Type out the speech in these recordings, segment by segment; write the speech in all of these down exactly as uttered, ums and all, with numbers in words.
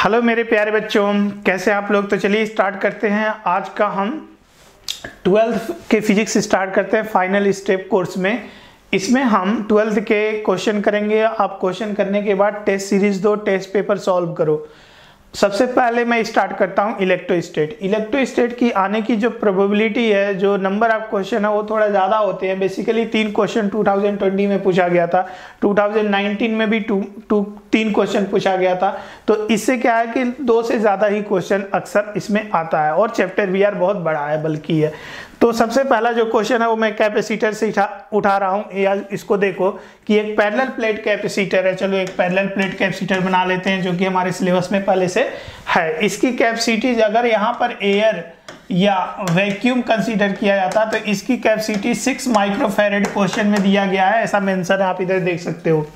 Hello मेरे प्यारे बच्चों, कैसे आप लोग। तो चलिए स्टार्ट करते हैं। आज का हम ट्वेल्थ के फिजिक्स स्टार्ट करते हैं फाइनल स्टेप कोर्स में। इसमें हम ट्वेल्थ के क्वेश्चन करेंगे। आप क्वेश्चन करने के बाद टेस्ट सीरीज दो, टेस्ट पेपर सॉल्व करो। सबसे पहले मैं स्टार्ट करता हूं इलेक्ट्रोस्टैट। इलेक्ट्रोस्टैट की आने की जो प्रोबेबिलिटी है, जो नंबर ऑफ क्वेश्चन है वो थोड़ा ज़्यादा होते हैं। बेसिकली तीन क्वेश्चन टू थाउजेंड ट्वेंटी में पूछा गया था, टू थाउजेंड नाइनटीन में भी टू टू तीन क्वेश्चन पूछा गया था। तो इससे क्या है कि दो से ज़्यादा ही क्वेश्चन अक्सर इसमें आता है और चैप्टर भी यार बहुत बड़ा है, बल्कि है। तो सबसे पहला जो क्वेश्चन है वो मैं कैपेसिटर से उठा उठा रहा हूँ। या इसको देखो कि एक पैरेलल प्लेट कैपेसिटर है। चलो एक पैरेलल प्लेट कैपेसिटर बना लेते हैं, जो कि हमारे सिलेबस में पहले से है। इसकी कैपेसिटी अगर यहाँ पर एयर या वैक्यूम कंसीडर किया जाता तो इसकी कैपेसिटी सिक्स माइक्रोफैरेड क्वेश्चन में दिया गया है, ऐसा मेंशन आप इधर देख सकते हो।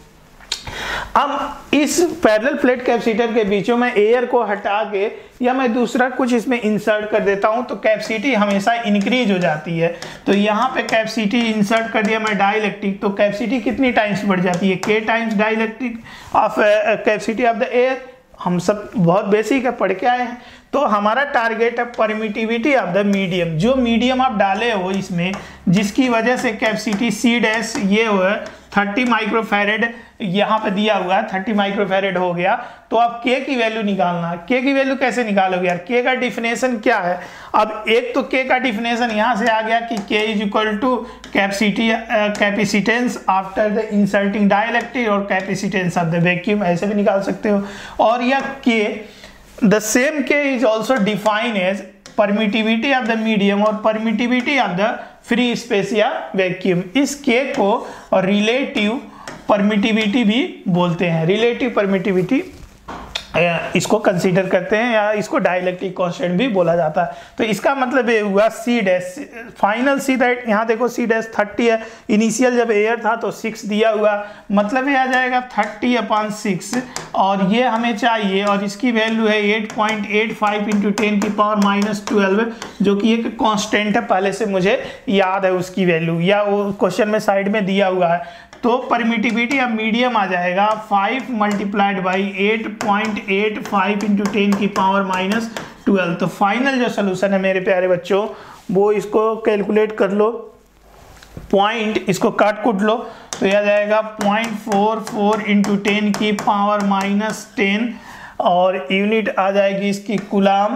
अब इस पैरेलल प्लेट कैपेसिटर के बीचों में एयर को हटा के या मैं दूसरा कुछ इसमें इंसर्ट कर देता हूं तो कैपेसिटी हमेशा इंक्रीज हो जाती है। तो यहाँ पे कैपेसिटी इंसर्ट कर दिया मैं डाइलेक्ट्रिक, तो कैपेसिटी कितनी टाइम्स बढ़ जाती है, K times dielectric of capacity of the air. हम सब बहुत बेसिक है, पढ़ के आए हैं। तो हमारा टारगेट है परमिटिविटी ऑफ द मीडियम। जो मीडियम आप डाले हो इसमें, जिसकी वजह से कैपेसिटी सी डैश ये हो है थर्टी माइक्रोफैरेड यहाँ पे दिया हुआ है, थर्टी माइक्रोफैरेड हो गया। तो आप के की वैल्यू निकालना। के की वैल्यू कैसे निकालोगे यार? के का डिफिनेशन क्या है? अब एक तो के का डिफिनेशन यहाँ से आ गया कि K is equal to capacity capacitance after the inserting dielectric और कैपेसिटेंस ऑफ द वैक्यूम, ऐसे भी निकाल सकते हो। और यह K the same K is also define as permittivity of the medium और permittivity of the free space या वैक्यूम। इस के को रिलेटिव परमिटिविटी भी बोलते हैं। रिलेटिव परमिटिविटी इसको कंसीडर करते हैं या इसको डाइलेक्ट्रिक कांस्टेंट भी बोला जाता है। तो इसका मतलब ये हुआ C dash final C that, यहाँ देखो सी डैश थर्टी है। इनिशियल जब एयर था तो सिक्स दिया हुआ, मतलब ये आ जाएगा थर्टी अपॉन सिक्स और ये हमें चाहिए। और इसकी वैल्यू है eight point eight five into ten की पावर माइनस ट्वेल्व, जो कि एक कांस्टेंट है, पहले से मुझे याद है उसकी वैल्यू, या वो क्वेश्चन में साइड में दिया हुआ है। तो परमिटिविटी अब मीडियम आ जाएगा five multiplied by eight point eight five into ten की पावर माइनस ट्वेल्व। तो फाइनल जो सोल्यूशन है मेरे प्यारे बच्चों, वो इसको कैलकुलेट कर लो, पॉइंट इसको काट कुट लो तो यह जाएगा point four four into ten की पावर माइनस टेन और यूनिट आ जाएगी इसकी कूलाम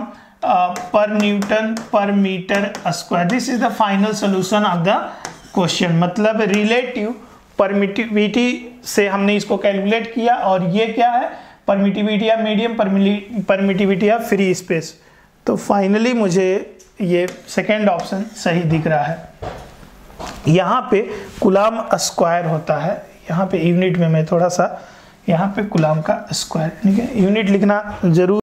पर न्यूटन पर metre square. This is the final solution of the question. मतलब रिलेटिव परमिटिविटी से हमने इसको कैलकुलेट किया और ये क्या है, परमिटिविटी या मीडियम परमिटिविटी या फ्री स्पेस। तो फाइनली मुझे ये सेकेंड ऑप्शन सही दिख रहा है। यहाँ पे कूलाम स्क्वायर होता है, यहाँ पे यूनिट में मैं थोड़ा सा यहाँ पे कूलाम का स्क्वायर, ठीक है, यूनिट लिखना जरूर